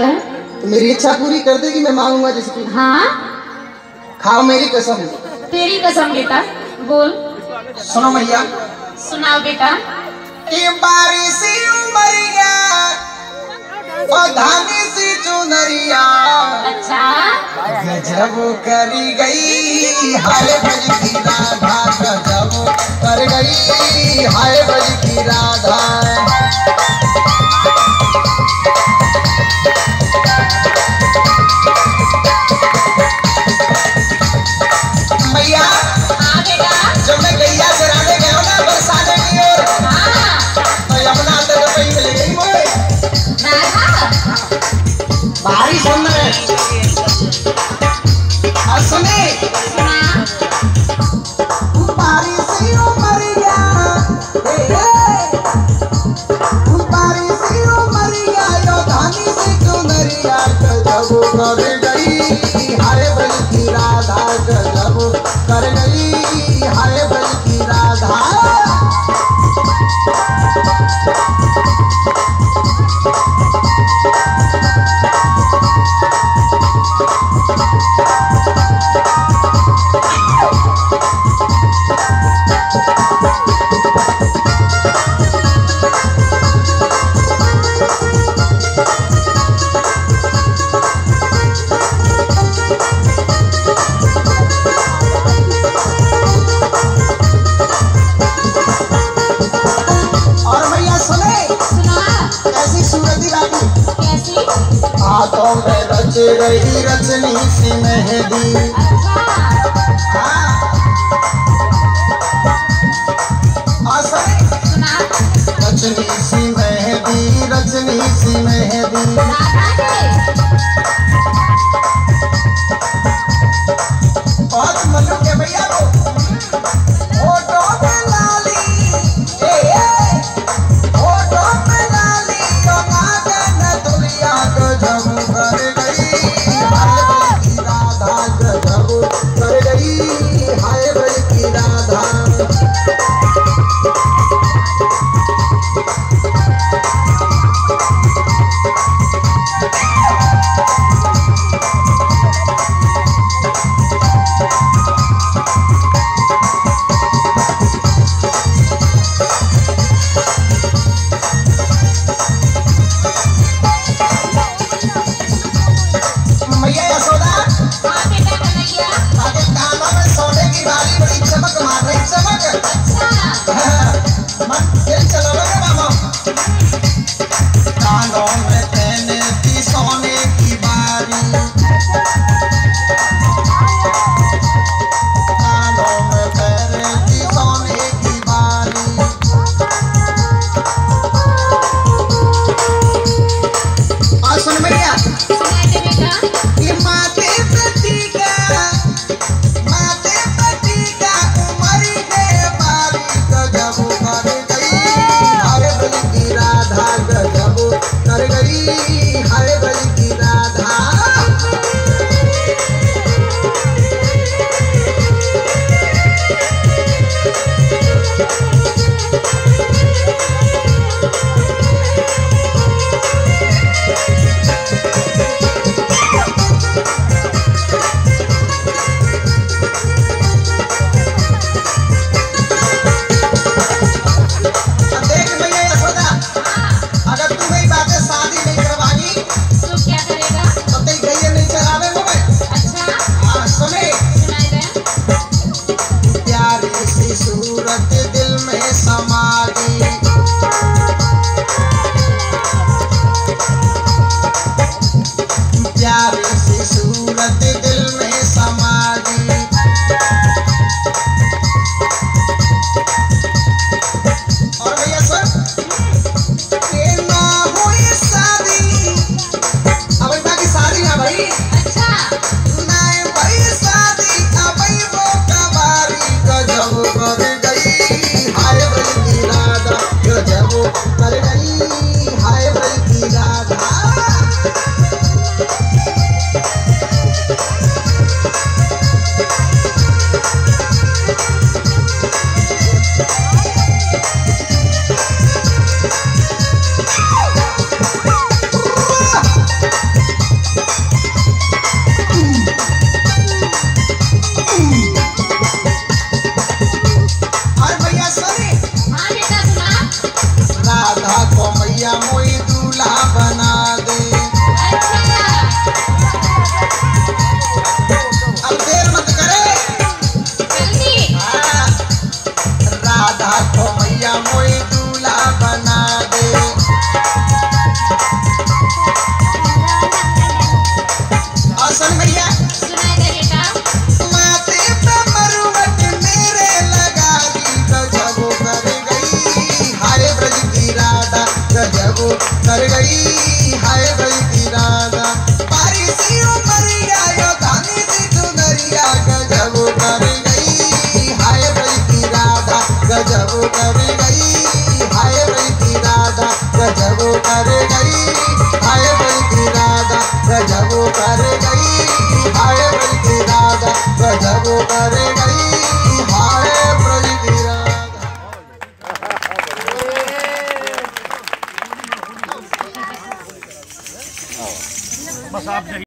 है। तो मेरी इच्छा पूरी कर देगी, मैं मांगूंगा जिसकी। हाँ खाओ मेरी कसम। तेरी कसम बेटा, बोल। सुनो मैया। सुनाओ बेटा। ये बारिश उमरिया और धानी सी चुनरिया, अच्छा गजब करी गई हाय बज की राधा, गजब कर गई हाय बज की राधा। मैया हाँ बेटा। जब मैं गैया चराने गया हूँ ना बरसाने की ओर, तो यमुना तट पे ही मिल गई मुझे बारिश अंदर है। और सुने बारिश उमरिया, बारिश उमरिया यो धानी से चुनरिया, गजब कर गई हाय बल की राधा, गजब कर गई हाय बल की राधा। हाथों में रच रही रचनी सी मेहंदी, रचनी सी मेहंदी, रचनी सी मेहंदी। बहुत मल्लू के भैया को फोटो में लाली, फोटो में लाली कमा के न दुनिया गजब कर गई हाय बल की राधा, गजब कर गई हाय बल की राधा। गजब कर गई हाय ब्रज की राधा। बस आप